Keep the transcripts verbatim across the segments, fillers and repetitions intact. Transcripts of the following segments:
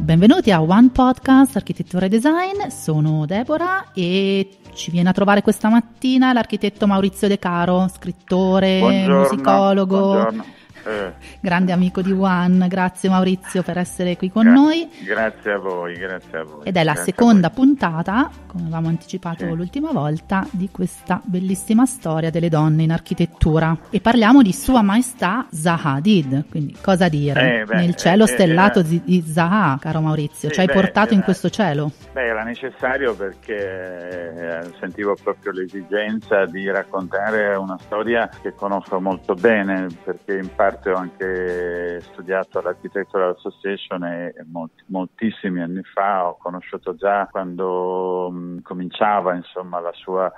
Benvenuti a One Podcast Architettura e Design, sono Deborah e ci viene a trovare questa mattina l'architetto Maurizio De Caro, scrittore, buongiorno, musicologo, buongiorno. Eh. grande amico di One. Grazie Maurizio per essere qui con Gra- noi. Grazie a voi, grazie a voi. Ed è la grazie seconda puntata, come avevamo anticipato sì. l'ultima volta, di questa bellissima storia delle donne in architettura. E parliamo di Sua Maestà Zaha Hadid, quindi cosa dire? Eh, beh, Nel cielo eh, stellato eh, di, di Zaha, caro Maurizio, sì, ci hai beh, portato in era, questo cielo? Beh, era necessario perché eh, sentivo proprio l'esigenza di raccontare una storia che conosco molto bene, perché in parte ho anche studiato all'Architectural Association e molti, moltissimi anni fa ho conosciuto già quando mh, cominciava insomma la sua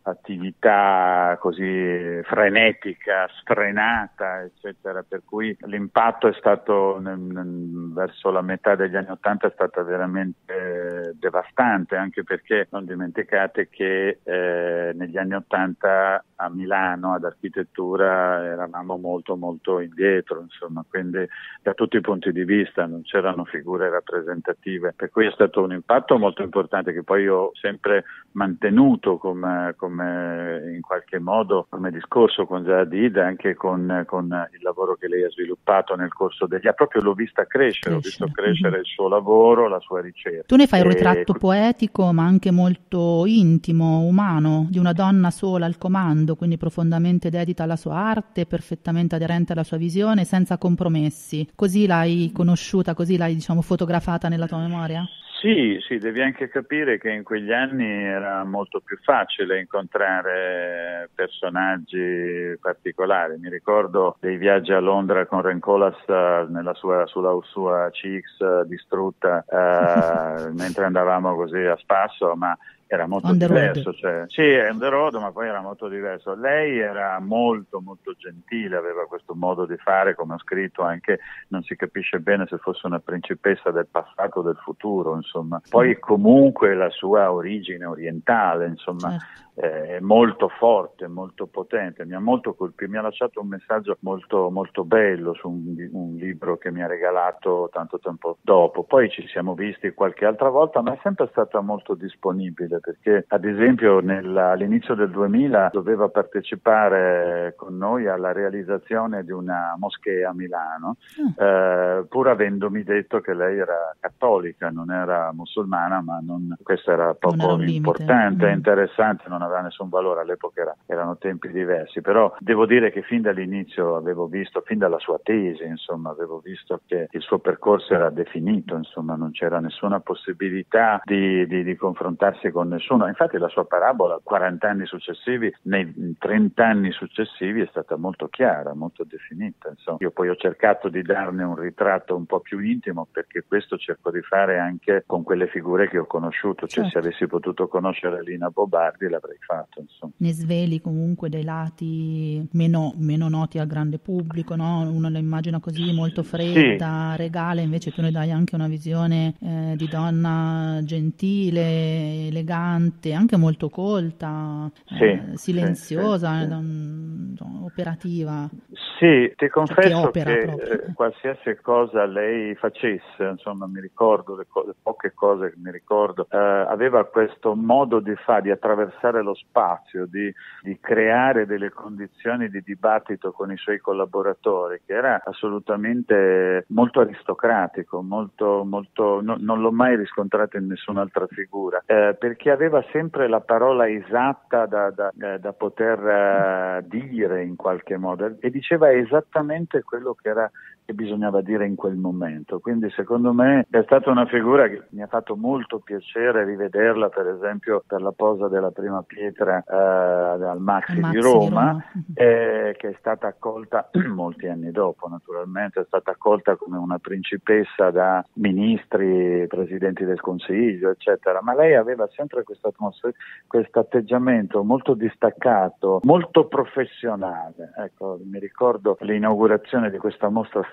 attività così frenetica, sfrenata, eccetera, per cui l'impatto è stato nel, nel, verso la metà degli anni Ottanta è stato veramente devastante, anche perché non dimenticate che eh, negli anni Ottanta a Milano ad architettura eravamo molto molto indietro, insomma, quindi da tutti i punti di vista non c'erano figure rappresentative, per cui è stato un impatto molto importante che poi ho sempre mantenuto come, come in qualche modo come discorso con Zaha Hadid, anche con, con il lavoro che lei ha sviluppato nel corso degli anni. Proprio l'ho vista crescere, crescere. ho visto crescere mm-hmm. il suo lavoro, la sua ricerca. Tu ne fai un e... ritratto poetico ma anche molto intimo, umano, di una donna sola al comando, quindi profondamente dedita alla sua arte, perfettamente aderente alla sua visione, senza compromessi. Così l'hai conosciuta, così l'hai diciamo fotografata nella tua memoria? Sì, sì, devi anche capire che in quegli anni era molto più facile incontrare personaggi particolari. Mi ricordo dei viaggi a Londra con Ren Koolhaas nella sua, sulla sua C X distrutta eh, mentre andavamo così a spasso, ma era molto on diverso, cioè, sì, è on the road, ma poi era molto diverso. Lei era molto molto gentile, aveva questo modo di fare, come ho scritto anche, non si capisce bene se fosse una principessa del passato o del futuro, insomma. Poi comunque la sua origine orientale, insomma, certo. È molto forte, molto potente, mi ha molto colpito, mi ha lasciato un messaggio molto molto bello su un, un libro che mi ha regalato tanto tempo dopo. Poi ci siamo visti qualche altra volta, ma è sempre stata molto disponibile, perché ad esempio nel, all'inizio del duemila doveva partecipare con noi alla realizzazione di una moschea a Milano, mm. eh, pur avendomi detto che lei era cattolica, non era musulmana, ma non, questo era poco era importante, mm. interessante, non aveva nessun valore, all'epoca era, erano tempi diversi, però devo dire che fin dall'inizio avevo visto, fin dalla sua tesi, insomma, avevo visto che il suo percorso era definito, insomma, non c'era nessuna possibilità di, di, di confrontarsi con nessuno. Infatti la sua parabola, quaranta anni successivi, nei trenta anni successivi è stata molto chiara, molto definita, insomma. Io poi ho cercato di darne un ritratto un po' più intimo, perché questo cerco di fare anche con quelle figure che ho conosciuto, cioè certo. Se avessi potuto conoscere Lina Bobardi l'avrei fatto, insomma. Ne sveli comunque dei lati meno, meno noti al grande pubblico, no? Uno la immagina così molto fredda, sì. regale, invece tu ne dai anche una visione eh, di donna gentile, elegante, anche molto colta, sì, eh, silenziosa, sì, sì, sì. Eh, operativa. Sì, ti confesso che, che eh, qualsiasi cosa lei facesse, insomma, mi ricordo le, co- le poche cose che mi ricordo, eh, aveva questo modo di fare, di attraversare lo spazio, di, di creare delle condizioni di dibattito con i suoi collaboratori, che era assolutamente molto aristocratico, molto, molto, no, non l'ho mai riscontrato in nessun'altra figura, eh, perché aveva sempre la parola esatta da, da, da poter uh, dire in qualche modo, e diceva esattamente quello che era che bisognava dire in quel momento. Quindi secondo me è stata una figura che mi ha fatto molto piacere rivederla, per esempio per la posa della prima pietra eh, al Maxi, Maxi di Roma, di Roma. Eh, che è stata accolta molti anni dopo, naturalmente, è stata accolta come una principessa da ministri, presidenti del Consiglio, eccetera, ma lei aveva sempre questo atteggiamento molto distaccato, molto professionale. Ecco, mi ricordo l'inaugurazione di questa mostra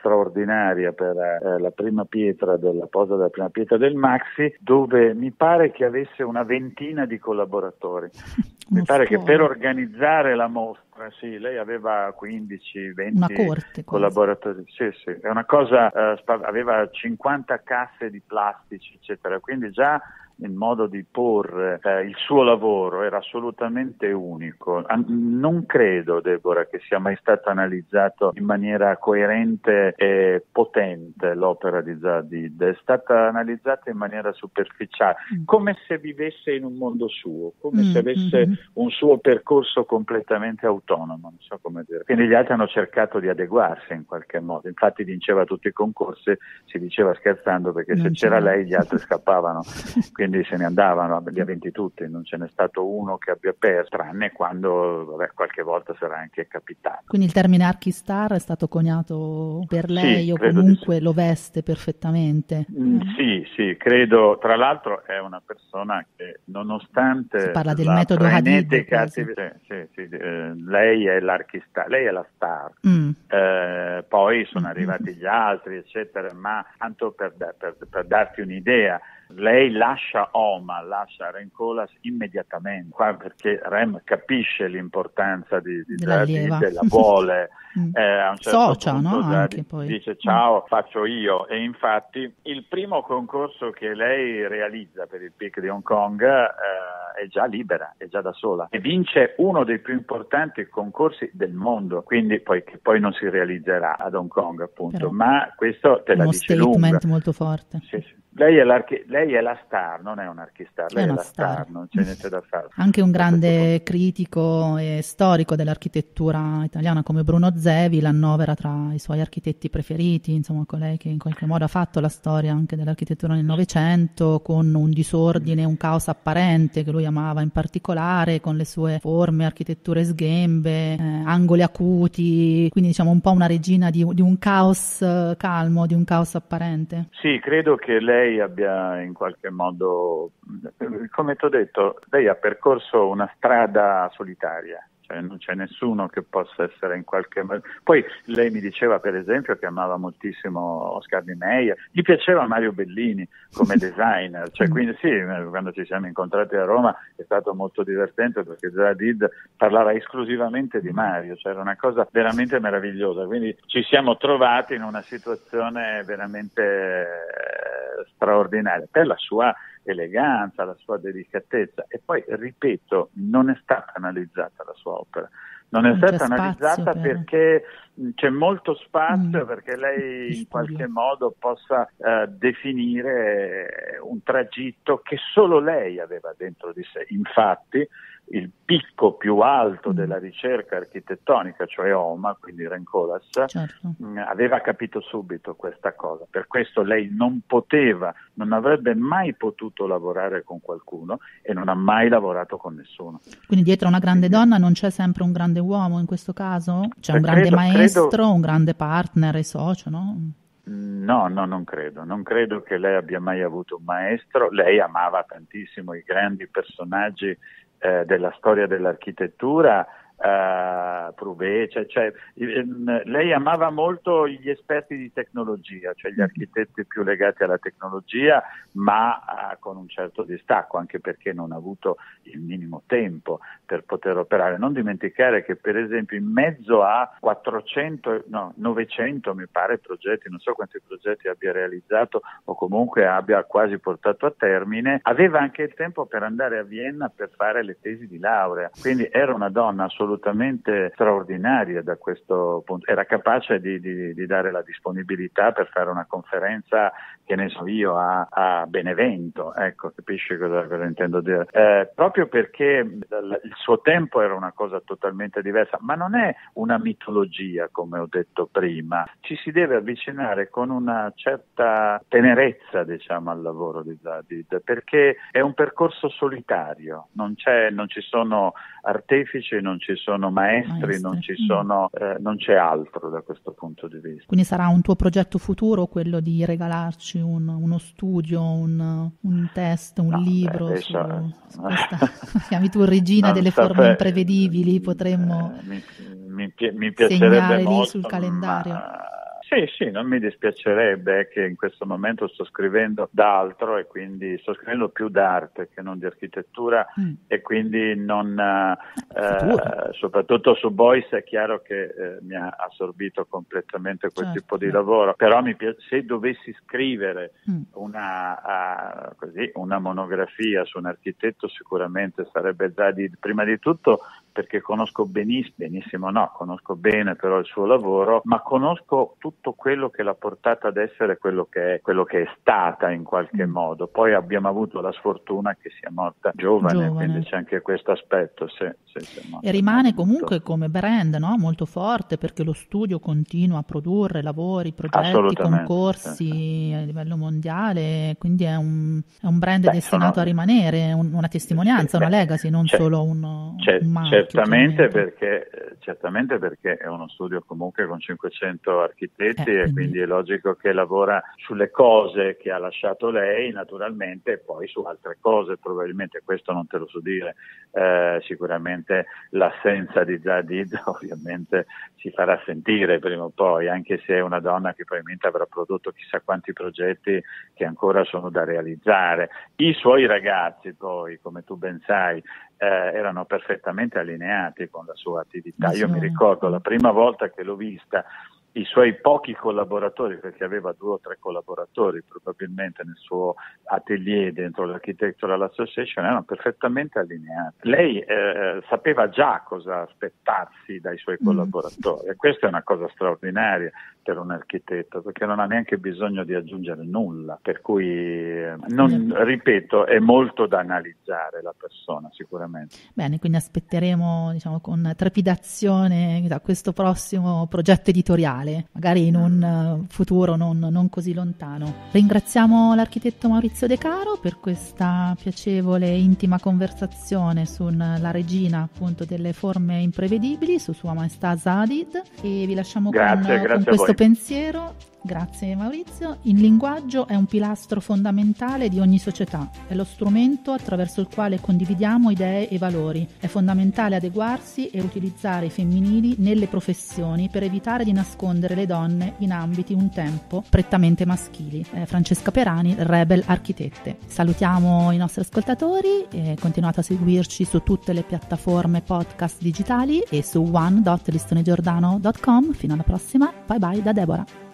straordinaria per eh, la prima pietra della posa della prima pietra del Maxi, dove mi pare che avesse una ventina di collaboratori. Mi pare che per organizzare la mostra, sì, lei aveva quindici venti collaboratori, sì, sì, è una cosa, eh, aveva cinquanta casse di plastici, eccetera, quindi già il modo di porre eh, il suo lavoro era assolutamente unico. Non credo, Deborah, che sia mai stato analizzato in maniera coerente e potente l'opera di Zadid, è stata analizzata in maniera superficiale, mm. come se vivesse in un mondo suo, come mm. se avesse mm. un suo percorso completamente autonomo, non so come dire. Quindi gli altri hanno cercato di adeguarsi in qualche modo, infatti vinceva tutti i concorsi, si diceva scherzando, perché non se c'era lei gli altri scappavano. Quindi se ne andavano, li ha vinti tutti, non ce n'è stato uno che abbia perso, tranne quando vabbè, qualche volta sarà anche capitato. Quindi il termine archistar è stato coniato per lei, sì, o comunque sì. Lo veste perfettamente? Mm, sì, sì, credo. Tra l'altro è una persona che, nonostante si parla del la metodo frenetica Hadid, attività, sì, sì, sì, eh, lei è l'archistar, lei è la star. Mm. Eh, poi sono mm. arrivati gli altri, eccetera, ma tanto per, per, per darti un'idea, lei lascia Oma, lascia Rencolas immediatamente, qua perché Rem capisce l'importanza di, di Zadid, la vuole, mm. eh, a un certo socia, punto no? Zadid Anche poi. dice ciao, mm. faccio io, e infatti il primo concorso che lei realizza per il P I C di Hong Kong eh, è già libera, è già da sola, e vince uno dei più importanti concorsi del mondo, quindi poi che poi non si realizzerà ad Hong Kong appunto, però ma questo te la dice lunga. Uno statement molto forte. Sì, sì. Lei è, lei è la star, non è un archistar, lei è, è la star. star, non c'è niente da fare. Anche un grande critico e storico dell'architettura italiana come Bruno Zevi l'annovera tra i suoi architetti preferiti, insomma colei che in qualche modo ha fatto la storia anche dell'architettura nel Novecento, con un disordine, un caos apparente che lui amava in particolare, con le sue forme, architetture sghembe, eh, angoli acuti, quindi diciamo un po' una regina di, di un caos eh, calmo, di un caos apparente. Sì, credo che lei lei abbia in qualche modo, come ti ho detto, lei ha percorso una strada solitaria, cioè non c'è nessuno che possa essere in qualche modo. Poi lei mi diceva per esempio che amava moltissimo Oscar Niemeyer, gli piaceva Mario Bellini come designer, cioè quindi sì, quando ci siamo incontrati a Roma è stato molto divertente perché Zadid parlava esclusivamente di Mario, cioè era una cosa veramente meravigliosa, quindi ci siamo trovati in una situazione veramente straordinaria per la sua eleganza, la sua delicatezza, e poi ripeto, non è stata analizzata la sua opera, non è non stata analizzata per... perché c'è molto spazio mm. perché lei in qualche modo possa uh, definire un tragitto che solo lei aveva dentro di sé. Infatti il picco più alto mm. della ricerca architettonica, cioè Oma, quindi Rencolas, certo. mh, aveva capito subito questa cosa. Per questo lei non poteva, non avrebbe mai potuto lavorare con qualcuno e non ha mai lavorato con nessuno. Quindi dietro una grande quindi, donna non c'è sempre un grande uomo in questo caso? C'è un grande credo, maestro, credo, un grande partner e socio, no? No, no, non credo. Non credo che lei abbia mai avuto un maestro. Lei amava tantissimo i grandi personaggi Eh, della storia dell'architettura, uh, Prouvé, cioè, cioè, ehm, lei amava molto gli esperti di tecnologia, cioè gli architetti più legati alla tecnologia, ma uh, con un certo distacco, anche perché non ha avuto il minimo tempo per poter operare. Non dimenticare che per esempio in mezzo a quattrocento, no, novecento mi pare progetti, non so quanti progetti abbia realizzato o comunque abbia quasi portato a termine, aveva anche il tempo per andare a Vienna per fare le tesi di laurea, quindi era una donna assolutamente straordinaria da questo punto, era capace di, di, di dare la disponibilità per fare una conferenza, che ne so io, a, a Benevento, ecco, capisci cosa, cosa intendo dire? Eh, proprio perché il suo tempo era una cosa totalmente diversa, ma non è una mitologia, come ho detto prima, ci si deve avvicinare con una certa tenerezza, diciamo, al lavoro di Zadid, perché è un percorso solitario, non c'è, non ci sono artefici, non ci sono maestri, maestri. non ci sono, eh, non c'è altro da questo punto di vista. Quindi sarà un tuo progetto futuro quello di regalarci un, uno studio, un, un test, un no, libro beh, su, adesso, su questa, chiami tu regina non delle so forme se, imprevedibili, potremmo eh, mi, mi, mi piacerebbe segnare molto, lì sul calendario. Ma... Sì, sì, non mi dispiacerebbe che in questo momento sto scrivendo d'altro e quindi sto scrivendo più d'arte che non di architettura mm. e quindi non, eh, soprattutto su Boyce è chiaro che eh, mi ha assorbito completamente quel certo, tipo di beh. lavoro, però mi piace, se dovessi scrivere mm. una, uh, così, una monografia su un architetto sicuramente sarebbe Zadid, prima di tutto perché conosco benissimo, benissimo no, conosco bene però il suo lavoro, ma conosco tutto quello che l'ha portata ad essere quello che è, quello che è stata in qualche mm. modo. Poi abbiamo avuto la sfortuna che sia morta giovane, giovane. Quindi c'è anche questo aspetto. Sì, sì, sì, e rimane comunque molto. Come brand, no? Molto forte, perché lo studio continua a produrre lavori, progetti, concorsi sì, sì. a livello mondiale, quindi è un, è un brand Beh, destinato sono... a rimanere, un, una testimonianza, sì, una legacy, non c'è, solo un, c'è, un marchio. Certamente perché, certamente perché è uno studio comunque con cinquecento architetti eh, e quindi... quindi è logico che lavora sulle cose che ha lasciato lei naturalmente e poi su altre cose probabilmente, questo non te lo so dire, eh, sicuramente l'assenza di Zadid ovviamente si farà sentire prima o poi, anche se è una donna che probabilmente avrà prodotto chissà quanti progetti che ancora sono da realizzare. I suoi ragazzi poi, come tu ben sai, Eh, erano perfettamente allineati con la sua attività. Io mi ricordo la prima volta che l'ho vista, i suoi pochi collaboratori, perché aveva due o tre collaboratori probabilmente nel suo atelier dentro l'Architectural Association, erano perfettamente allineati. Lei eh, sapeva già cosa aspettarsi dai suoi collaboratori mm. e questa è una cosa straordinaria per un architetto, perché non ha neanche bisogno di aggiungere nulla, per cui eh, non, ripeto, è molto da analizzare la persona sicuramente. Bene, quindi aspetteremo, diciamo, con trepidazione da questo prossimo progetto editoriale, magari in un futuro non, non così lontano. Ringraziamo l'architetto Maurizio De Caro per questa piacevole e intima conversazione sulla regina appunto delle forme imprevedibili, su Sua Maestà Zadid, e vi lasciamo grazie, con, grazie con questo pensiero. Grazie Maurizio. Il linguaggio è un pilastro fondamentale di ogni società, è lo strumento attraverso il quale condividiamo idee e valori. È fondamentale adeguarsi e utilizzare i femminili nelle professioni per evitare di nascondere le donne in ambiti un tempo prettamente maschili. Eh, Francesca Perani, Rebel Architette. Salutiamo i nostri ascoltatori e continuate a seguirci su tutte le piattaforme podcast digitali e su one dot listonegiordano dot com. Fino alla prossima, bye bye da Deborah.